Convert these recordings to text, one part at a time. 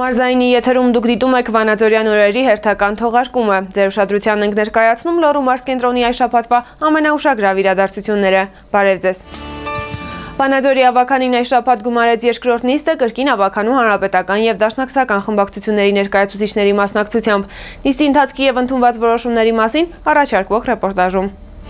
Մարզայինի եթերում դուք դիտում եք Վանաձորյան օրերի հերթական թողարկումը։ Ձեր ուշադրությանն ենք ներկայացնում Լոռու մարզկենտրոնի այս շաբաթվա ամենաուշագրավ իրադարձությունները։ Բարև ձեզ։ Վանաձորի ավականին այս շաբաթ գումարեց երկրորդ նիստը կրկին ավականու հանրապետական եւ դաշնակցական խմբակցությունների ներկայացուցիչների մասնակցությամբ։ Նիստի ընթացքի եւ ընդունված որոշումների մասին առաջարկվող ռեպորտաժում։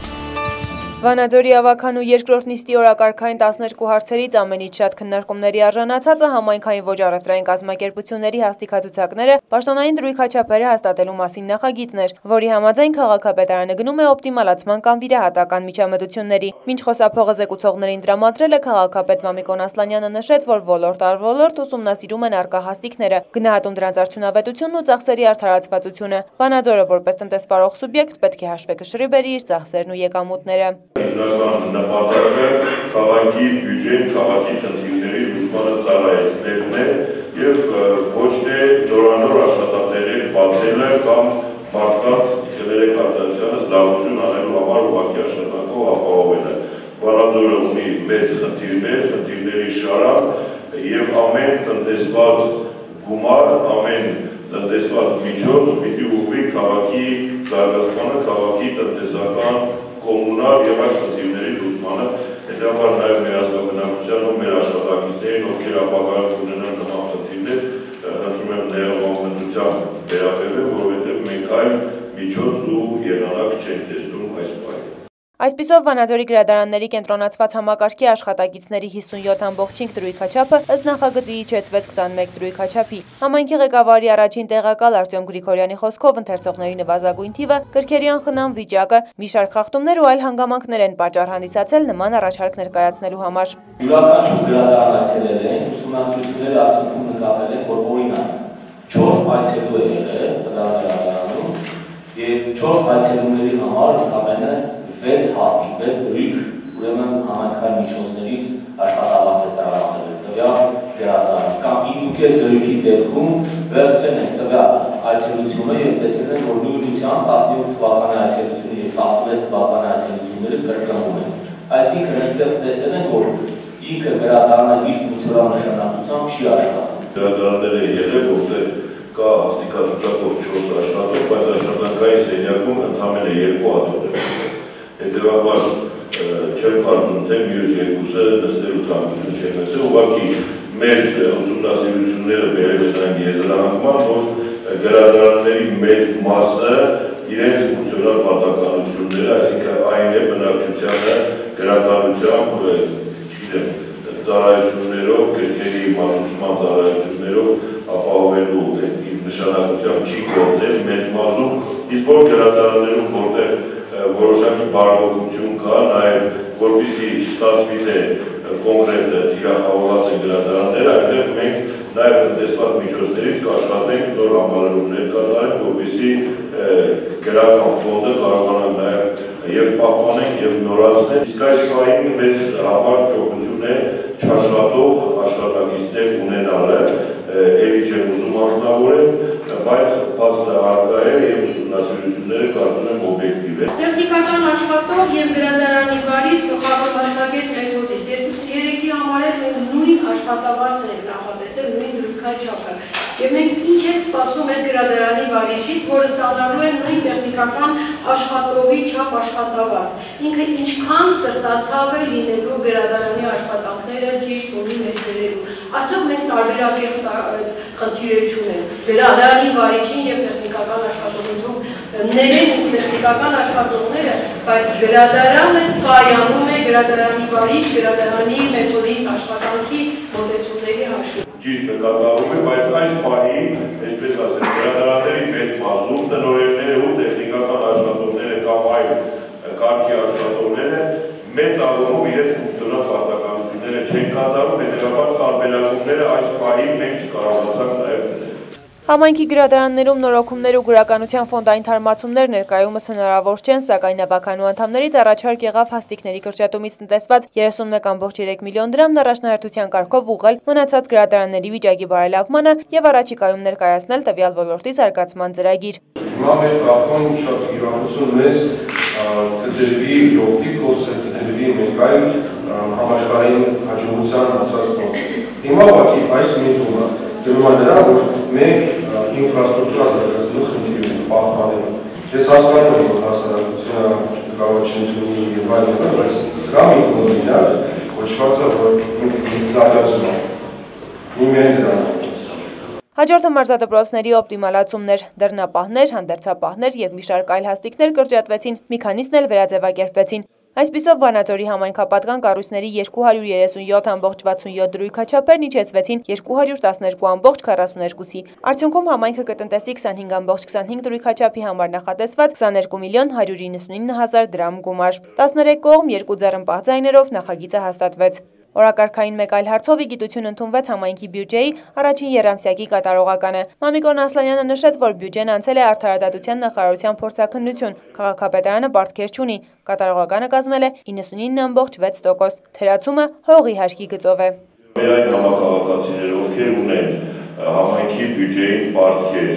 Վանաձորի ավականու երկրորդ նիստի օրակարգային 12 հարցերից ամենից շատ քննարկումների արժանացածը համայնքային ոչ առևտրային կազմակերպությունների հաստիքացուցակները պաշտոնային դրույքաչափերը հաստատելու մասին նախագիծն էր, որի համաձայն քաղաքապետարանը գնում է օպտիմալացման կամ վիրահատական միջամտությունների։ Մինչ խոսափողը զեկուցողներին տրամադրել է, քաղաքապետ Մամիկոն Ասլանյանը նշեց, որ ոլորտ առ ոլորտ ուսումնասիրում են առկա հաստիքները, գնահատում դրանց արդյունավետությունն ու ծախսերի արդարացվածությունը։ Վանաձորը որպես տնտեսվարող սուբյեկտ պետք է հաշվեկշռի բերի իր ծախսերն ու եկամուտները։ Հիմնական նպատակը քաղաքի բյուջեն, քաղաքի խնդիրների լուծմանը ծառայեցնելն է եւ ոչ թե նորանոր աշխատանքներ բացելը կամ մարդկանց գներեկատվությանը զբաղություն անելու համար ուղղակի աշխատանքով ապահովելը։ Վանաձորը ունի մեծ խնդիրներ, խնդիրների շարք եւ ամեն տնտեսված գումար, ամեն տնտեսված միջոց պիտի ուղղվի քաղաքի զարգացմանը, քաղաքի տնտեսական կոմունալ եւ այլ խնդիրների լուծմանը, հետեւաբար նաեւ մեր ազգաբնակության ու մեր աշխատակիցներին, ովքեր ապագայում ունենան նման խնդիրներ, խնդրում եմ ներողամտությամբ վերաբերել, որովհետեւ մենք այլ միջոց ու եղանակ չենք տեսնում այս պահին։ Այսպիսով Վանաձորի գրադարանների կենտրոնացված համակարգի աշխատակիցների 57.5 դրույքաչափը ըստ նախագծի իջեցվեց 21 դրույքաչափի։ Համայնքի ղեկավարի առաջին տեղակալ Արտյոմ Գրիգորյանի խոսքով ընթերցողների նվազագույն թիվը, կրքերի անխնամ վիճակը, մի շարք խախտումներ ու այլ հանգամանքներ են պատճառ հանդիսացել նման առաջարկ ներկայացնելու համար։ Յուրաքանչյուր գրադարան այցելել են, ուսումնասիրությունների արդյունքում նկատել են, որ օրինակ 4 այցելու է եղել գրադարանում եւ 4 այցելուների համար ընդամենը 6 հաստիկ, 6 դրույք, ուրեմն համայնքային միջոցներից աշխատավարձ է տրամադրել տվյալ գրադարանը կամ 5 դրույքի դեպքում վերցրել են տվյալ այցելությունը եւ տեսել են, որ նույնությամբ 17 թվականի այցելությունը եւ 16 թվականի այցելությունները կրկնվում են։ Այսինքն այստեղ տեսել են, որ ինքը գրադարանը իր ֆունկցիոնալ նշանակությամբ չի աշխատում։ Գրադարանները եղել, որտեղ կա հաստիկացուցակով 4 աշխատող, բայց աշխատանքային սենյակում ընդամենը 2 հատող է։ Հետևաբար չեմ կարծում, թե մյուս երկուսը նստելու ցանկություն չեն ունեցել, ուղղակի մեր ուսումնասիրությունները բերել են այն եզրահանգման, որ գրադարանների մեծ մասը իրենց ֆունկցիոնալ պատասխանատվությունները, այսինքն այն է բնակչությանը գրականությամբ, չգիտեմ, ծառայություններով, գրքերի մանուցման ծառայություններով ապահովելու նշանակությամբ չի գործել մեծ մասում, իսկ որ գրադարաններում որտեղ որոշակի բարողություն կա, նաև որպեսզի չստացվի թե կոնկրետ թիրախավորված են գրադարանները, այնտեղ մենք նաև տնտեսված միջոցներից կաշխատենք նոր համալրումներ կատարենք, որպեսզի գրական ֆոնդը կարողանանք նաև եւ պահպանենք եւ նորացնենք։ Իսկ այս պահին մեծ համար ճոխություն է չաշխատող աշխատակիցներ ունենալը, էլի չեմ ուզում անձնավորել, բայց փաստը առկա է եւ ուսումնասիրությունները կարծում եմ օբյեկտիվ են։ Տեխնիկական աշխատող եւ գրադարանի վարիչ գլխավոր մասնագետ մեթոդիստ 2-3-ի համար էլ մենք նույն աշխատավարձն ենք նախատեսել, նույն դրույքաչափը։ Եվ մենք ինչ ենք սպասում այդ գրադարանի վարիչից, որը ստանալու է նույն տեխնիկական աշխատողի չափ աշխատավարձ։ Ինքը ինչքան սրտացավ է լինելու գրադարանի աշխատանքները ճիշտ ունի մեջ բերելու։ Արդյոք մենք տարբերակելու խնդիրներ չունենք։ Գրադարանի վարիչին եւ տեխնիկական աշխատողին ներեն ինձ տեխնիկական աշխատողները, բայց գրադարանը կայանում է գրադարանի վարիչ, գրադարանի մեթոդիստ աշխատանքի մոտեցումների հաշվին։ Ճիշտ նկատառում է, բայց այս պահին, այսպես ասեմ, գրադարանների մեծ մասում տնօրենները ու տեխնիկական աշխատողները կամ այլ կարգի աշխատողները մեծ առումով իրենց ֆունկցիոնալ պարտականությունները չեն կատարում, հետևաբար տարբերակումները այս պահին մենք չկարողացանք նաև դնել։ Համայնքի գրադարաններում նորոգումներ ու գրականության ֆոնդային թարմացումներ ներկայումս հնարավոր չեն, սակայն ավականու անդամներից առաջարկ եղավ հաստիկների կրճատումից տնտեսված 31.3 միլիոն դրամն առաջնահերթության կարգով ուղղել մնացած գրադարանների վիճակի բարելավմանը եւ առաջիկայում ներկայացնել տվյալ ոլորտի զարգացման ծրագիր։ Հիմա մեր կապոն շատ իրավություն մեզ կդրվի լոֆտի փորձը, կդրվի մեկ այլ համաշխարհային հաջողության հասած փորձ։ Հիմա ուղղակի այս միտումը գնում է դրա, որ մենք ինֆրաստրուկտուրա զարգացնելու խնդիր ունենք պահպանելու։ Ես հասկանում եմ, որ հասարակությունը կարող է չընդունի եւ այլն, բայց սրա մի կողմինալ կոչված է, որ զարգացում է։ Իմեն դրան։ Հաջորդը մարզադպրոցների օպտիմալացումներ, դռնապահներ, հանդերձապահներ եւ մի շարք այլ հաստիկներ կրճատվեցին, մի քանիսն էլ վերաձևակերպվեցին։ Այսպիսով Վանաձորի համայնքապատկան կառույցների 237.67 դրույքաչափերն իջեցվեցին 212.42-ի։ Արդյունքում համայնքը կտնտեսի 25.25 դրույքաչափի համար նախատեսված 22.199.000 դրամ գումար։ 13 կողմ 2 ձեռնպահ ձայներով նախագիծը հաստատվեց։ Օրակարգային մեկ այլ հարցով ի գիտություն ընդունվեց համայնքի բյուջեի առաջին երամսյակի կատարողականը։ Մամիկոն Ասլանյանը նշեց, որ բյուջեն անցել է Արդարադատության նախարարության փորձաքննություն, քաղաքապետարանը պարտքեր չունի, կատարողականը կազմել է 99.6%, թերացումը հողի հաշկի գծով է։ Մեր այն համակարգացիները, ովքեր ունեն համայնքի բյուջեին պարտքեր,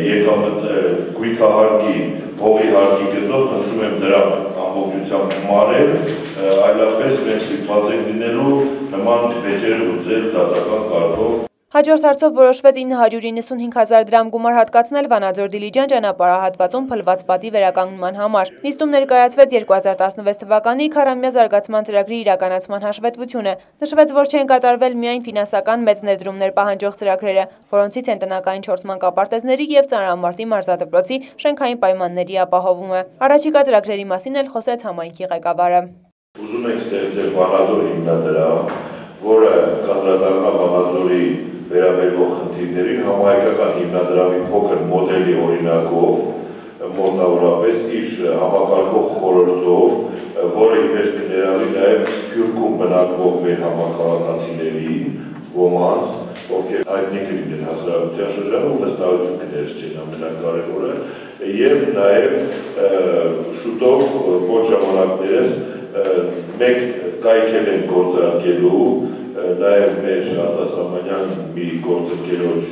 գույքահարկի, հողի հարկի գծով, խնդրում եմ դրա ամբողջությամբ գումարել, այլապես մենք ստիպված ենք լինելու նման վեճեր լուծել դատական կարգով։ Հաջորդ հարցով որոշվեց 995.000 դրամ գումար հատկացնել Վանաձոր-Դիլիջան ճանապարհահատվածում փլված պատի վերականգնման համար։ Նիստում ներկայացվեց 2016 թվականի քառամյա զարգացման ծրագրի իրականացման հաշվետվությունը։ Նշվեց, որ չեն կատարվել միայն ֆինանսական մեծ ներդրումներ պահանջող ծրագրերը, որոնցից են տնական 4 մանկապարտեզների եւ Ծանրամարտի մարզադպրոցի շենքային պայմանների ապահովումը։ Առաջիկա ծրագրերի մասին էլ խոսեց համայնքի ղեկավարը։ Ուզում ենք ստեղծել Վանաձոր հիմնադրամ, որը կանդրադառնա Վանաձորի վերաբերող խնդիրներին համահայկական հիմնադրամի փոքր մոդելի օրինակով, մոտավորապես իր համակարգող խորհրդով, որը իներ կներառի նաև Սփյուռքում բնակվող մեր համակարգացիներին, ոմանց, ովքեր հայտնի կլինեն հասարակության շրջանում, վստահություն կներչեն ամենակարևորը, եւ նաև շուտով ոչ ժամանակներս մեկ կայքել են գործարկելու նաև մեր արտասահմանյան մի գործընկերոջ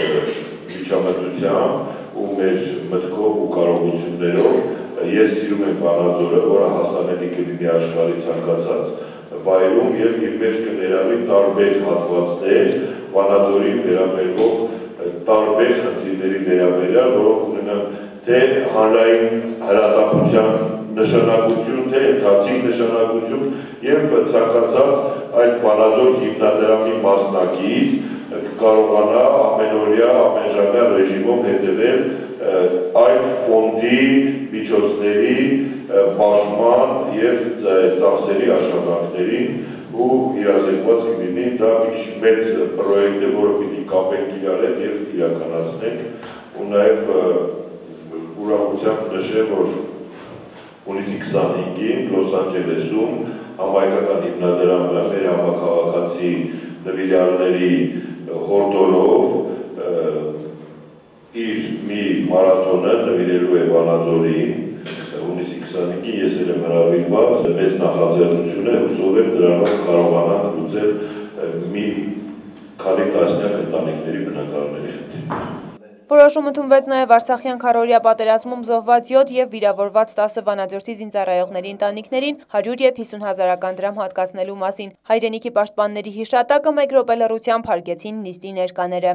միջամտությամբ ու մեր մտքով ու կարողություններով ես սիրում եմ Վանաձորը, որը հասանելի կլինի աշխարհի ցանկացած վայրում եւ իր մեջ կներառի տարբեր հատվածներ Վանաձորին վերաբերող տարբեր խնդիրների վերաբերյալ, որոնք ունենան թե հանրային հրատապության նշանակություն, թե ընթացիկ նշանակություն եւ ցանկացած այդ Վանաձոր հիմնադրամի մասնակից կարողանա ամենօրյա, ամենժամյա ռեժիմով հետևել այդ ֆոնդի միջոցների բաժնման եւ ծախսերի աշխատանքներին ու իրազեկված կլինի դա մի մեծ պրոյեկտ է, որը պիտի կապենք իրար հետ եւ իրականացնենք ու նաեւ ուրախությամբ նշեմ, որ հունիսի 25-ին Լոս Անջելեսում համայնքական հիմնադրամը մեր համակարգացի նվիրյալների հորդորով իր մի մարաթոնը նվիրելու է Վանաձորին հունիսի 25-ին ես էլ եմ հրավիրված, մեծ նախաձեռնություն է, հուսով եմ դրանով կարողանանք լուծել մի քանի տասնյակ ընտանիքների բնակարանների խնդիրները։ Որոշում ընդունվեց նաև Արցախյան քառօրյա պատերազմում զոհված 7 եւ վիրավորված 10 վանաձորցի զինծառայողների ընտանիքներին 100 եւ 50.000 դրամ հատկացնելու մասին։ Հայրենիքի պաշտպանների հիշատակը 1 րոպե լռությամբ հարգեցին նիստի ներկաները։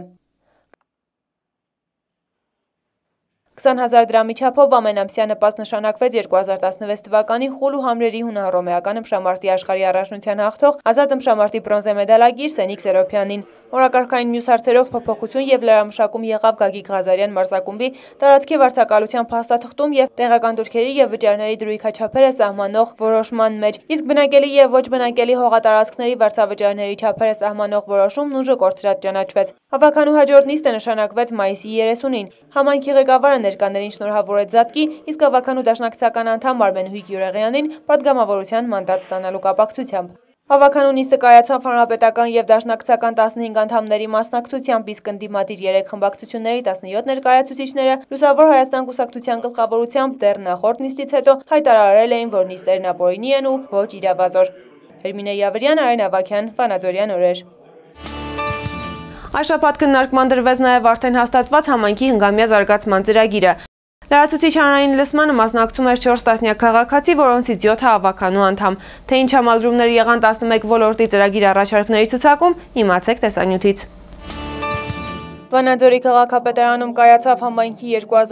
20.000 դրամի չափով ամենամսյա նպաստ նշանակվեց 2016 թվականի խուլ ու համրերի հունահռոմեական ըմբշամարտի աշխարհի առաջնության հաղթող ազատ ըմբշամարտի բրոնզե մեդալագիր Սենիկ Սերոփյանին։ Օրակարգային մյուս հարցերով փոփոխություն եւ լրամշակում եղավ Գագիկ Ղազարյան մարզակումբի տարածքի վարձակալության փաստաթղթում եւ տեղական դուրքերի եւ վճարների դրույքաչափերը սահմանող որոշման մեջ, իսկ բնակելի եւ ոչ բնակելի հողատարածքների վարձավճարների չափերը սահմանող որոշումն ուժը կորցրած ճանաչվեց։ Հավաքանու հաջորդ նիստը նշանակվեց մայիսի 30-ին։ Համայնքի ղեկավարը ներկաներին շնորհավորեց Զատկի, իսկ հավաքանու դաշնակցական անդամ Արմենուհիկ Յուրեղյանին պատգամավորության մանդատ ստանալու կապակցությամբ։ Հավաքանու նիստը կայացավ հանրապետական եւ դաշնակցական 15 անդամների մասնակցությամբ, իսկ ընդդիմադիր 3 խմբակցությունների 17 ներկայացուցիչները Լուսավոր Հայաստան կուսակցության գլխավորությամբ դեռ նախորդ նիստից հետո հայտարարել էին, որ նիստերն ապօրինի են ու ոչ իրավազոր։ Հերմինե Յավրյան, Արեն Ավագյան, Վանաձորյան օրեր։ Այս շաբաթ քննարկման դրվեց նաև արդեն հաստատված համայնքի հնգամյա զարգացման ծրագիրը։ Լրացուցիչ հանրային լսմանը մասնակցում էր 4 տասնյակ քաղաքացի, որոնցից 7-ը հավաքանու անդամ։ Թե ինչ համալրումներ եղան 11 ոլորտի ծրագիր առաջարկների ցուցակում, իմացեք տեսանյութից։ Վանաձորի քաղաքապետարանում կայացավ համայնքի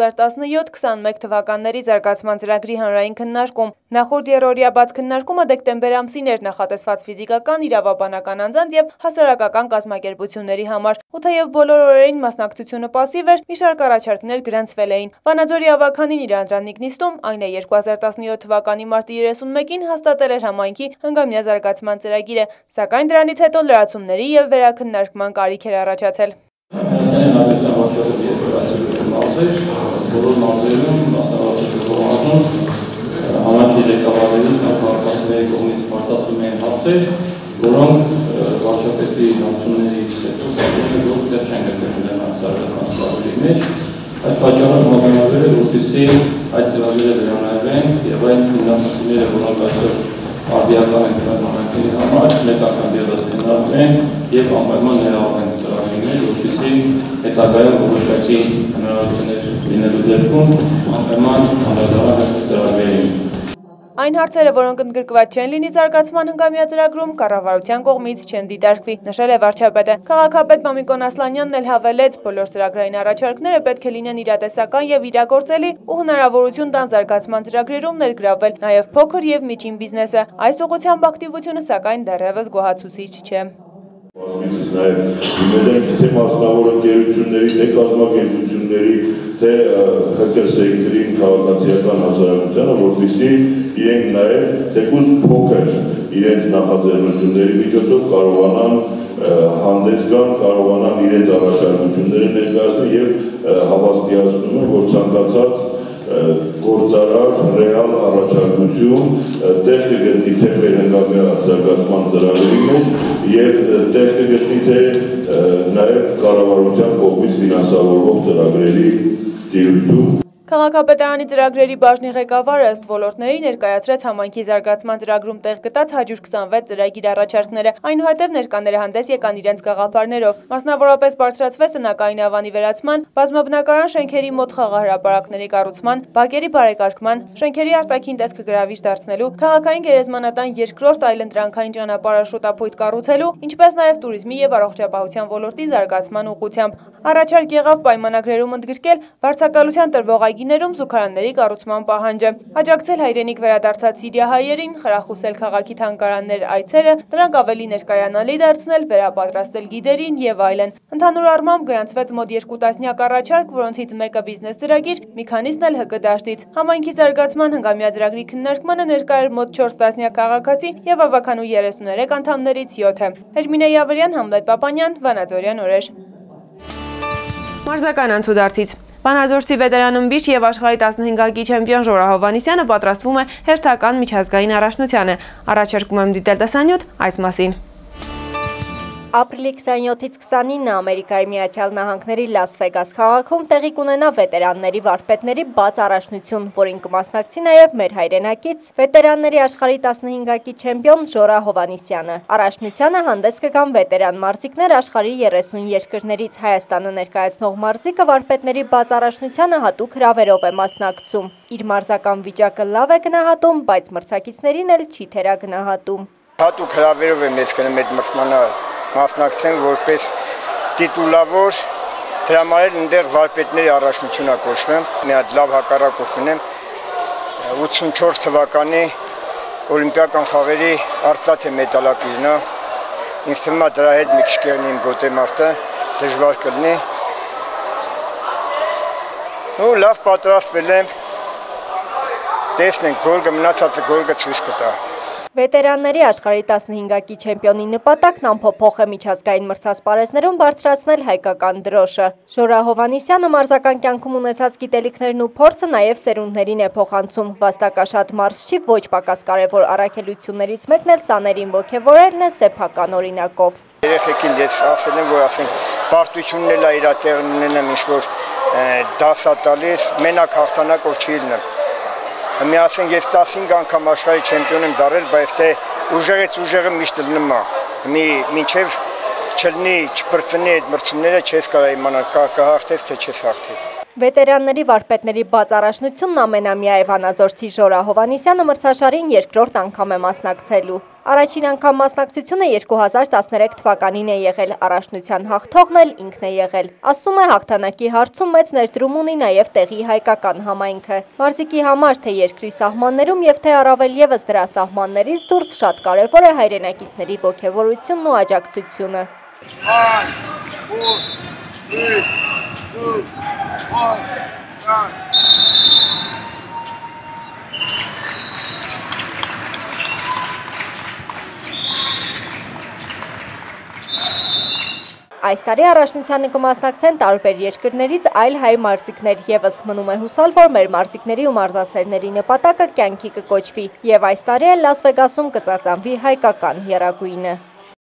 2017-21 թվականների զարգացման ծրագրի հանրային քննարկում։ Նախորդ երրորդյա բաց քննարկումը դեկտեմբեր ամսին էր նախատեսված ֆիզիկական, իրավաբանական անձանց եւ հասարակական կազմակերպությունների համար։ Ու թեև բոլոր օրերին մասնակցությունը պասիվ էր, մի շարք առաջարկներ գրանցվել էին։ Վանաձորի ավականին իր անդրանիկ նիստում, այն է 2017 թվականի մարտի 31-ին հաստատել էր համայնքի հնգամյա զարգացման ծրագիրը, սակայն դրանից հետո լրացումների եւ վերաքննարկման կարիք էր առաջացել։ Հայաստանի Հանրապետության վարչապետի երկրորդ մարզեր, բոլոր մարզերում մասնավորապես համայնքի ղեկավարների կամ քաղաքացիների կողմից բարձրացում են հարցեր, որոնք վարչապետի հանձնությունների հետո դեռ չեն գտնվել զարգացման ծրագրերի մեջ։ Այդ պատճառով մոտենալու է, որպեսզի այդ ծրագրերը վերանայվեն եւ այն հիմնախնդիրները, որոնք այսօր արդիական են համայնքների համար, մեկ անգամ ևս քննարկվեն եւ անպայման ներառվեն ծրագրերի մեջ, որպեսզի հետագայում որոշակի հնարավորություններ լինելու դեպքում անպայման անդրադառնան ծրագրերին։ Այն հարցերը, որոնք ընդգրկված չեն լինի զարգացման հնգամյա ծրագրում, կառավարության կողմից չեն դիտարկվի, նշել է վարչապետը։ Քաղաքապետ Մամիկոն Ասլանյանն էլ հավելեց, բոլոր ծրագրային առաջարկները պետք է լինեն իրատեսական եւ իրագործելի ու հնարավորություն տան զարգացման ծրագրերում ներգրավել նաեւ փոքր եւ միջին բիզնեսը։ Այս ուղղությամբ ակտիվությունը սակայն դեռևս գոհացուցիչ չէ։ Բազմիցս նաև դիմել ենք թե մասնավոր ընկերությունների, թե կազմակերպությունների, թե ՀԿ սեկտորին քաղաքացիական հասարակությանը, որպեսզի իրենք նաև թեկուզ փոքր իրենց նախաձեռնությունների միջոցով կարողանան հանդես գան, կարողանան իրենց առաջարկությունները ներկայացնել եւ հավաստիացնում եմ, որ ցանկացած գործարար, ռեալ առաջարկություն տեղ կգտնի թե մեր հնգամյա զարգացման ծրագրերի մեջ եւ տեղ կգտնի թե նաեւ կառավարության կողմից ֆինանսավորվող ծրագրերի տիրույթում։ Քաղաքապետարանի ծրագրերի բաժնի ղեկավարը ըստ ոլորտների ներկայացրեց համայնքի զարգացման ծրագրում տեղ գտած 126 ծրագիր առաջարկները, այնուհետև ներկաները հանդես եկան իրենց գաղափարներով։ Մասնավորապես բարձրացվեց տնակային ավանի վերացման, բազմաբնակարան շենքերի մոտ խաղահրապարակների կառուցման, բակերի բարեկարգման, շենքերի արտաքին տեսքը գրավիչ դարձնելու, քաղաքային գերեզմանատան երկրորդ այլընտրանքային ճանապարհը շուտապույտ կառուցելու, ինչպես նաև туриզմի եւ առողջապահության ոլորտի զարգացման ուղղությամբ։ Առաջարկ եղավ պայմանագրերում ընդգրկել վարձակալության տրվող այգիներում զուգարանների կառուցման պահանջը, աջակցել հայրենիք վերադարձած սիրիահայերին, խրախուսել քաղաքի թանգարաններ այցերը, դրանք ավելի ներկայանալի դարձնել, վերապատրաստել գիդերին եւ այլն։ Ընդհանուր առմամբ գրանցվեց մոտ 2 տասնյակ առաջարկ, որոնցից մեկը բիզնես ծրագիր, մի քանիսն էլ ՀԿ դաշտից։ Համայնքի զարգացման հնգամյա ծրագրի քննարկմանը ներկա էր մոտ 4 տասնյակ քաղաքացի եւ ավականու 33 անդամներից 7-ը։ Հերմինե Յավրյան, Համլետ Պապանյան, Վանաձորյան օրեր։ Մարզական անցուդարձից Վանաձորցի վետերան ըմբիշ եւ աշխարհի 15-ակի չեմպիոն Ժորա Հովհաննիսյանը պատրաստվում է հերթական միջազգային առաջնությանը։ Առաջարկում եմ դիտել տեսանյութ այս մասին։ Ապրիլի 27-ից 29-ը Ամերիկայի Միացյալ Նահանգների Լաս Վեգաս քաղաքում տեղի կունենա վետերանների վարպետների բաց առաջնություն, որին կմասնակցի նաև մեր հայրենակից վետերանների աշխարհի 15-ակի չեմպիոն Ժորա Հովհաննիսյանը։ Առաջնությանը հանդես կգան վետերան մարզիկներ աշխարհի 30 երկրներից։ Հայաստանը ներկայացնող մարզիկը վարպետների բաց առաջնությանը հատուկ հրավերով է մասնակցում։ Իր մարզական վիճակը լավ է գնահատում, բայց մրցակիցներին էլ չի թերագնահատում։ Հատուկ հրավերով է մեծ գնում այդ մրցմանը մասնակցեն որպես տիտուլավոր, դրա համար էլ այնտեղ վարպետների առաջնությունա կոչվեմ, մի հատ լավ հակառակորդ ունեմ, 84 թվականի օլիմպիական խաղերի արծաթե մեդալակիրն է, ինձ թվում է դրա հետ մի քիչ կերնի իմ գոտե մարդը, դժվար կլինի, ու լավ պատրաստվել եմ, տեսնենք գորգը, մնացածը գորգը ցույց կտա։ Վետերանների աշխարհի 15-ակի չեմպիոնի նպատակն անփոփոխ է միջազգային մրցասպարեզներում բարձրացնել հայկական դրոշը։ Ժորա Հովհաննիսյանը մարզական կյանքում ունեցած գիտելիքներն ու փորձը նաև սերունդներին է փոխանցում։ Վաստակաշատ մարզչի ոչ պակաս կարևոր առաքելություններից մեկն էլ սաներին ոգևորելն է սեփական օրինակով։ Երեխեքին ես ասել եմ, որ ասենք պարտությունն էլ է իր տեղն ունենամ, ինչ-որ դասա տալիս, մենակ հաղթանակով չի լինում։ Մի ասենք ես 15 անգամ աշխարհի չեմպիոն եմ դառել, բայց թե ուժեղից ուժեղը միշտ լինում է։ Մինչև չլինի, չբրծնի այդ մրցումները չես կարող իմանալ կհաղթես թե չես հաղթի։ Վետերանների վարպետների բաց առաջնությունն ամենամյա է վանաձորցի Ժորա Հովանիսյանը մրցաշարին երկրորդ անգամ է մասնակցելու։ Առաջին անգամ մասնակցությունը 2013 թվականին է եղել, առաջնության հաղթողն էլ ինքն է եղել։ Ասում է, հաղթանակի հարցում մեծ ներդրում ունի նաև տեղի հայկական համայնքը։ Մարզիկի համար թե երկրի սահմաններում եւ թե առավել եւս դրա սահմաններից դուրս շատ կարեւոր է հայրենակիցների ոգևորությունն ու աջակցությունը։ Այս տարի առաջնությանը կմասնակցեն տարբեր երկրներից այլ հայ մարզիկներ եւս մնում է հուսալ, որ մեր մարզիկների ու մարզասերների նպատակը կյանքի կկոչվի եւ այս տարի էլ Լաս Վեգասում կծածանվի հայկական եռագույնը։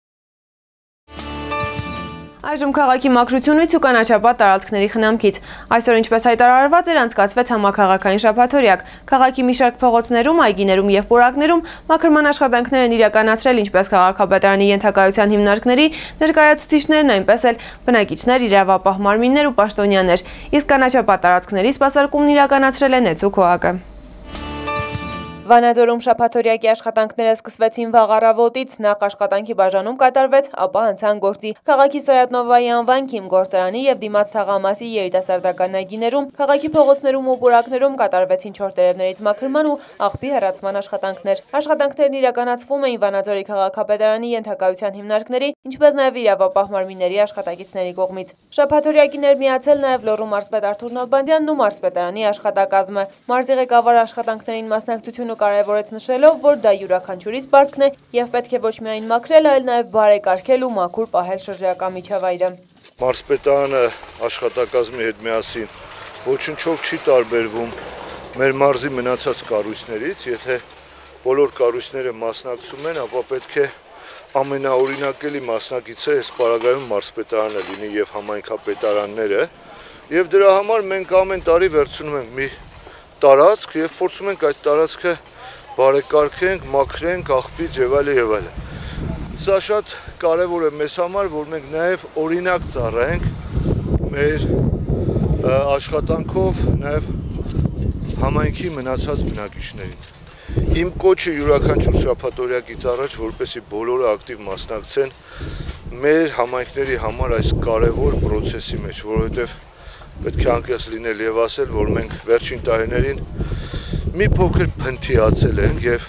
Այժմ քաղաքի մաքրությունից ու կանաչապատ տարածքների խնամքից։ Այսօր ինչպես հայտարարված էր, անցկացվեց համաքաղաքային շաբաթօրյակ։ Քաղաքի մի շարք փողոցներում, այգիներում եւ պուրակներում մաքրման աշխատանքներ են իրականացրել ինչպես քաղաքապետարանի ենթակայության հիմնարկների ներկայացուցիչներն, այնպես էլ բնակիչներ, իրավապահ մարմիններ ու պաշտոնյաներ։ Իսկ կանաչապատ տարածքների սպասարկումն իրականացրել է Նեցու Քոակը։ Վանաձորում շաբաթօրյակի աշխատանքները սկսվեցին վաղ առավոտից, նախ աշխատանքի բաժանում կատարվեց, ապա անցան գործի։ Քաղաքի Սոյատնովայի անվան Քիմ գործարանի եւ դիմաց Թաղամասի երիտասարդական այգիներում, քաղաքի փողոցներում ու պուրակներում կատարվեցին չորտերևներից մաքրման ու աղբի հեռացման աշխատանքներ։ Աշխատանքներն իրականացվում էին Վանաձորի քաղաքապետարանի ենթակայության հիմնարկների, ինչպես նաեւ իրավապահ մարմինների աշխատակիցների կողմից։ Շաբաթօրյակին էր միացել նաեւ Լոռու մարզպետ Արթուր Նալբանդյանն ու մարզպետարանի աշխատակազմը։ Մարզի ղեկավար աշխատանքներին մասնակցությունը կարևորեց նշելով, որ դա յուրաքանչյուրիս պարտքն է եւ պետք է ոչ միայն մաքրել, այլ նաեւ բարեկարգել ու մաքուր պահել շրջակա միջավայրը։ Մարզպետարանը աշխատակազմի հետ միասին ոչնչով չի տարբերվում մեր մարզի մնացած կառույցներից, եթե բոլոր կառույցները մասնակցում են, ապա պետք է ամենաօրինակելի մասնակիցը այս պարագայում մարզպետարանը լինի եւ համայնքապետարանները, եւ դրա համար մենք ամեն տարի վերցնում ենք մի տարածք եւ փորձում ենք այդ տարածքը բարեկարգենք, մաքրենք, աղբից եւ այլն։ Սա շատ կարեւոր է մեզ համար, որ մենք նաեւ օրինակ ծառայենք մեր աշխատանքով նաեւ համայնքի մնացած բնակիչներին։ Իմ կոչը յուրաքանչյուր շաբաթօրյակից առաջ, որպեսզի բոլորը ակտիվ մասնակցեն մեր համայնքների համար այս կարևոր process-ի մեջ, որովհետեւ պետք է անկեղծ լինել եւ ասել, որ մենք վերջին տարիներին մի փոքր փնթիացել ենք եւ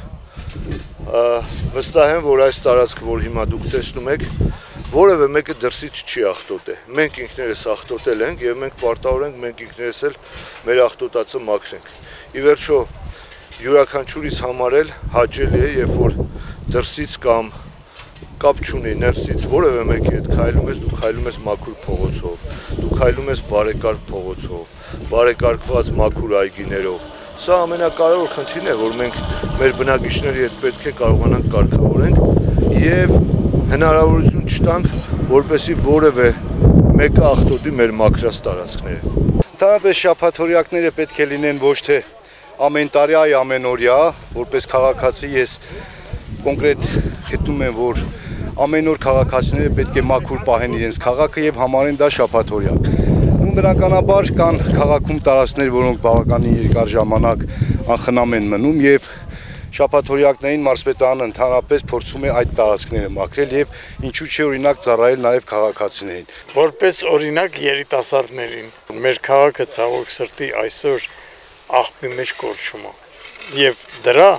վստահ եմ, որ այս տարածքը, որ հիմա դուք տեսնում եք, որևէ մեկը դրսից չի աղտոտել։ Մենք ինքներս աղտոտել ենք եւ մենք պարտավոր ենք մենք ինքներս էլ մեր աղտոտածը մաքրենք։ Ի վերջո յուրաքանչյուրիս համար էլ հաճելի է, երբ որ դրսից կամ կապ չունի ներսից որևէ մեկի հետ քայլում ես, դու քայլում ես մաքուր փողոցով, դու քայլում ես բարեկարգ փողոցով, բարեկարգված մաքուր այգիներով։ Սա ամենակարևոր խնդիրն է, որ մենք մեր բնակիչների հետ պետք է կարողանանք կարգավորենք եւ հնարավորություն չտանք, որպեսզի որևէ մեկը աղտոտի մեր մաքրած տարածքները։ Ընդհանրապես շաբաթօրյակները պետք է լինեն ոչ թե ամեն տարի, այլ ամենօրյա, որպես քաղաքացի ես կոնկրետ գտնում եմ, որ ամեն օր քաղաքացիները պետք է մաքուր պահեն իրենց քաղաքը եւ համարեն դա շաբաթօրյակ։ Ու բնականաբար կան քաղաքում տարածքներ, որոնք բավականին երկար ժամանակ անխնամ են մնում եւ շաբաթօրյակներին մարզպետարանը ընդհանրապես փորձում է այդ տարածքները մաքրել եւ ինչու՞ չէ օրինակ ծառայել նաեւ քաղաքացիներին։ Որպես օրինակ երիտասարդներին մեր քաղաքը ցավոք սրտի այսօր աղբի մեջ կորչում է եւ դրա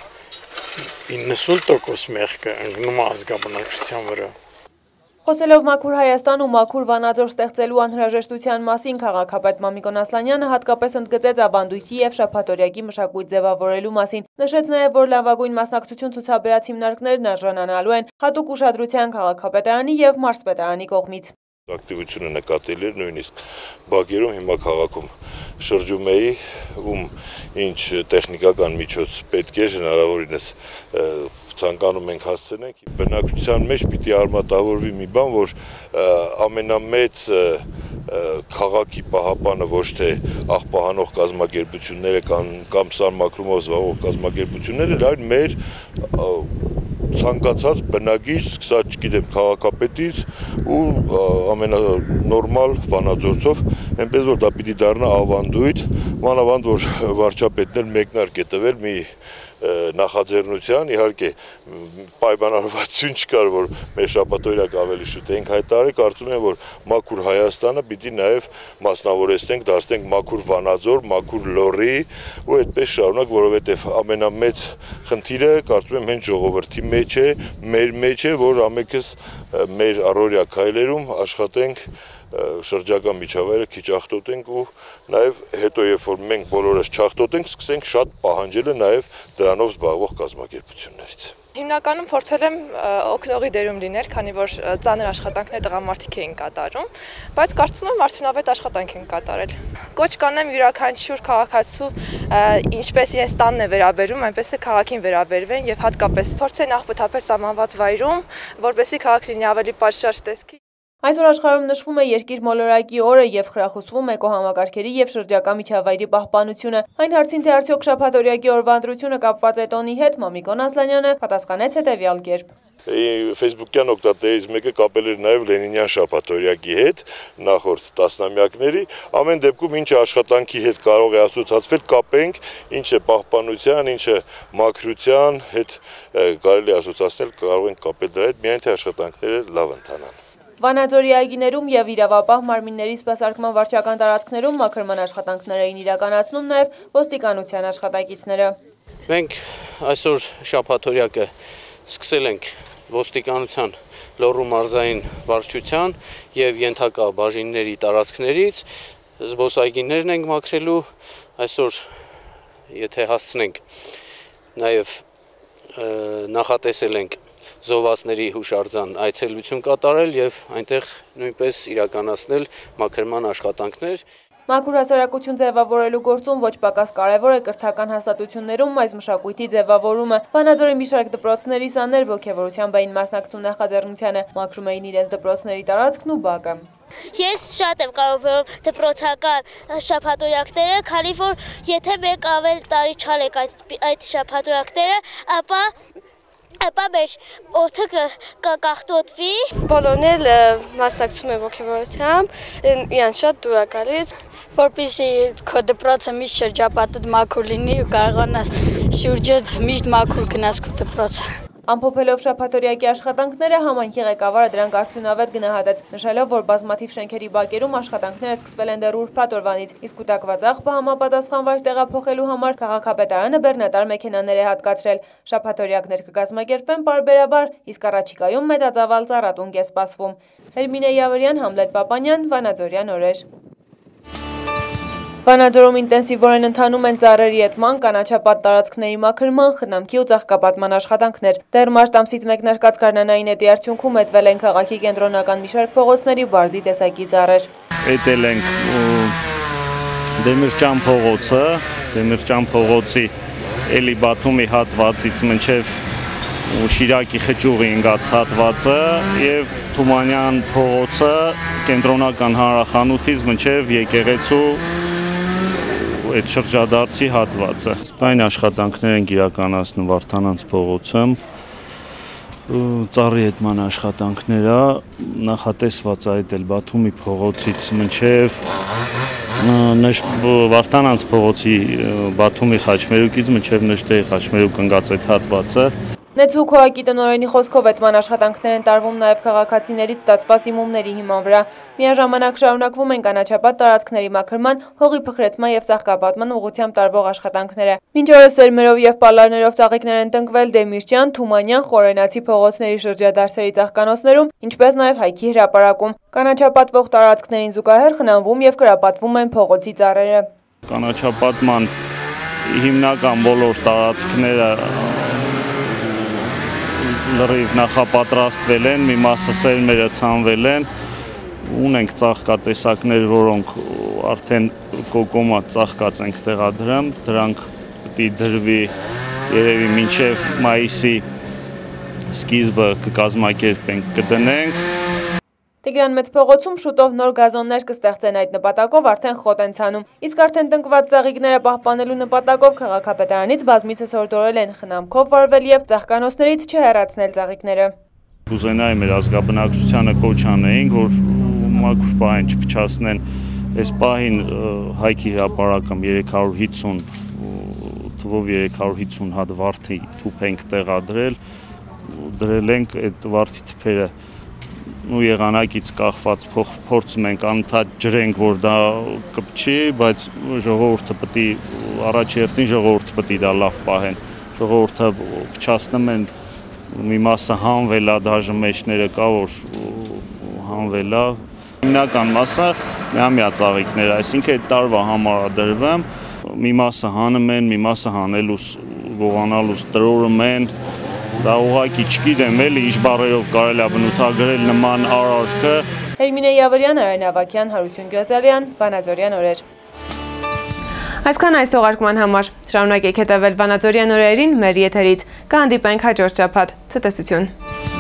90% մեղքը ընկնում է ազգաբնակչության վրա։ Խոսելով Մաքուր Հայաստան ու Մաքուր Վանաձոր ստեղծելու անհրաժեշտության մասին քաղաքապետ Մամիկոն Ասլանյանը հատկապես ընդգծեց ավանդույթի եւ շաբաթօրյակի մշակույթ ձևավորելու մասին։ Նշեց նաեւ, որ լավագույն մասնակցություն ցուցաբերած հիմնարկներն արժանանալու են հատուկ ուշադրության քաղաքապետարանի եւ մարզպետարանի կողմից։ Ակտիվությունը նկատելի էր նույնիսկ բակերում հիմա քաղաքում շրջում էի, ում ինչ տեխնիկական միջոց պետք էր հնարավորինս ցանկանում ենք հասցնենք։ Բնակչության մեջ պիտի արմատավորվի մի բան, որ ամենամեծ քաղաքի պահապանը ոչ թե աղբահանող կազմակերպությունները կամ սարմաքրումով զբաղվող կազմակերպությունները, այլ մեր ցանկացած բնակիչ, սկսած չգիտեմ քաղաքապետից ու ամենանորմալ վանաձորցով, այնպես որ դա պիտի դառնա ավանդույթ, մանավանդ որ վարչապետն մեկնարկ է տվել մի նախաձեռնության, իհարկե պայմանավորվածություն չկար, որ մեր շաբաթօրյակ ավելի շուտ ենք հայտարարել, կարծում եմ, որ մաքուր Հայաստանը պիտի նաև մասնավորեցնենք, դարձնենք մաքուր Վանաձոր, մաքուր Լոռի ու այդպես շարունակ, որովհետև ամենամեծ խնդիրը կարծում եմ հենց ժողովրդի մեջ է, մեր մեջ է, որ ամենքս մեր առօրյա քայլերում աշխատենք շրջակա միջավայրը քիչ աղտոտենք ու նաև հետո երբ որ մենք բոլորս չաղտոտենք, սկսենք շատ պահանջելը նաև դրանով զբաղվող կազմակերպություններից։ Հիմնականում փորձել եմ օգնողի դերում լինել, քանի որ ծանր աշխատանքներ տղամարդիկ էին կատարում, բայց կարծում եմ արդյունավետ աշխատանք են կատարել։ Կոչ կանեմ յուրաքանչյուր քաղաքացու ինչպես իրենց տանն է վերաբերում, այնպես է քաղաքին վերաբերվեն եւ հատկապես փորձեն աղբթապես սահմանված վայրում, որպեսզի քաղաք լինի ավելի պատշաճ տեսքի։ Այսօր աշխարհում նշվում է երկիր մոլորակի օրը եւ խրախուսվում էկոհամակարգերի եւ շրջակա միջավայրի պահպանությունը։ Այն հարցին, թե արդյոք շաբաթօրյակի օրվա ընտրությունը կապված է տոնի հետ, Մամիկոն Ասլանյանը պատասխանեց հետեւյալ կերպ. Facebook-յան օգտատերերից մեկը կապել էր նաև Լենինյան շաբաթօրյակի հետ նախորդ տասնամյակների, ամեն դեպքում ինչ աշխատանքի հետ կարող է ասոցացվել, կապենք, ինչ է պահպանության, ինչ է մաքրության հետ կարելի ասոցացնել, կարող ենք կապել դրա հետ, միայն թե աշխատանքները լավ ընթանան։ Վանաձորի այգիներում եւ իրավապահ մարմինների սպասարկման վարչական տարածքներում մաքրման աշխատանքներ էին իրականացնում նաեւ ոստիկանության աշխատակիցները։ Մենք այսօր շաբաթօրյակը սկսել ենք ոստիկանության Լոռու մարզային վարչության եւ ենթակա բաժինների տարածքներից զբոսայգիներն ենք մաքրելու, այսօր եթե հասցնենք նաեւ նախատեսել ենք զոհվածների հուշարձան այցելություն կատարել եւ այնտեղ նույնպես իրականացնել մաքրման աշխատանքներ։ Մաքուր հասարակություն ձևավորելու գործում ոչ պակաս կարևոր է կրթական հաստատություններում այս մշակույթի ձևավորումը։ Վանաձորի մի շարք դպրոցների սաներ ոգևորությամբ էին մասնակցում նախաձեռնությանը, մաքրում էին իրենց դպրոցների տարածքն ու բակը։ Ես շատ եմ կարևորում դպրոցական շաբաթօրյակները, քանի որ եթե մեկ ավել տարի չանենք այդ շաբաթօրյակները, ապա մեր օդը կաղտոտվի։ Բոլորն էլ մասնակցում են ոգևորությամբ, իրենց շատ դուր է գալիս, որպեսզի քո դպրոցը միշտ շրջապատդ մաքուր լինի ու կարողանաս շուրջդ միշտ մաքուր գնաս քո դպրոցը։ Ամփոփելով շաբաթօրյակի աշխատանքները համայնքի ղեկավարը դրանք արդյունավետ գնահատեց, նշելով, որ բազմաթիվ շենքերի բակերում աշխատանքները սկսվել են դեռ ուրբաթ օրվանից, իսկ կուտակված աղբը համապատասխան վայր տեղափոխելու համար քաղաքապետարանը բեռնատար մեքենաներ է հատկացրել։ Շաբաթօրյակներ կկազմակերպվեն պարբերաբար, իսկ առաջիկայում մեծածավալ ծառատունկ է սպասվում։ Հերմինե Յավրյան, Համլետ Պապանյան, Վանաձորյան օրեր։ Վանաձորում ինտենսիվորեն ընթանում են ծառերի եթման, կանաչապատ տարածքների մաքրման, խնամքի ու ծաղկապատման աշխատանքներ։ Դեռ մարտ ամսից մեկնարկած գարնանային էտի արդյունքում էտվել են քաղաքի կենտրոնական մի շարք փողոցների բարդի տեսակի ծառեր։ Էտել ենք Դեմիրճան փողոցը, Դեմիրճան փողոցի Էլի Բաթումի հատվածից մինչև Շիրակի խճուղի ընկած հատվածը եւ Թումանյան փողոցը կենտրոնական հանրախանութից մինչև եկեղեցու այդ շրջադարձի հատվածը։ Սպայն աշխատանքներ են իրականացնում Վարդանանց փողոցում, ծառի հետման աշխատանքները նախատեսված այդ էլ Բաթումի փողոցից մինչև Վարդանանց փողոցի Բաթումի խաչմերուկից մինչև Նժդեի խաչմերուկ ընկած այդ հատվածը։ Նեցու քոակի տնօրենի խոսքով էթման աշխատանքներ են տարվում նաև քաղաքացիներից ստացված դիմումների հիման վրա։ Միաժամանակ շարունակվում են կանաչապատ տարածքների մաքրման, հողի փխրեցման եւ ծաղկապատման ուղղությամբ տարվող աշխատանքները։ Մինչ օրս սերմերով եւ պալարներով ծաղիկներ են տնկվել Դեմիրճյան, Թումանյան, Խորենացի փողոցների շրջադարձերի ծաղկանոցներում, ինչպես նաև Հայքի հրապարակում։ Կանաչապատվող տարածքներին զուգահեռ խնամվում եւ կրապատվում են փողոցի ծառերը։ Կանաչապատման հիմնական բոլոր տարածքները լրիվ նախապատրաստվել են, մի մասը սերմերը ցանվել են, ունենք ծաղկատեսակներ, որոնք արդեն կոկոմատ ծաղկած ենք տեղադրում, դրանք պիտի դրվի երևի մինչև մայիսի սկիզբը կկազմակերպենք, կդնենք։ Տիգրան Մեծ փողոցում շուտով նոր գազոններ կստեղծեն, այդ նպատակով արդեն խոտ են ցանում։ Իսկ արդեն տնկված ծաղիկները պահպանելու նպատակով քաղաքապետարանից բազմիցս հորդորել են խնամքով վարվել եւ ծաղկանոցներից չհեռացնել ծաղիկները։ Կուզենայի մեր ազգաբնակչությանը կոչ անեինք, որ մաքուր պահեն չփչացնեն։ Այս պահին Հայքի հրապարակում 350 թվով 350 հատ վարդի թուփ ենք տեղադրել, դրել ենք այդ վարդի թփերը ու եղանակից կախված փորձում ենք անընդհատ ջրենք, որ դա կպչի, բայց ժողովուրդը պետք է առաջերտին ժողովուրդը պետք է դա լավ պահեն։ Ժողովուրդը փչացնում են, մի մասը հանվել է, դաժե մեջները կա, որ հանվել է։ Հիմնական մասը միամյա ծաղիկներ, այսինքն այդ տարվա համար դրվում, մի մասը հանում են, մի մասը հանելուց գողանալուց տրորում են։ Դա ուղղակի չգիտեմ էլի ինչ բառերով կարելի է բնութագրել նման արարքը։ Հերմինե Յավրյան, Արեն Ավագյան, Հարություն Գյոզալյան, Վանաձորյան օրեր։ Այսքան այս թողարկման համար։ Շարունակեք հետևել Վանաձորյան օրերին մեր եթերից։ Կհանդիպենք հաջորդ շաբաթ։ Ցտեսություն։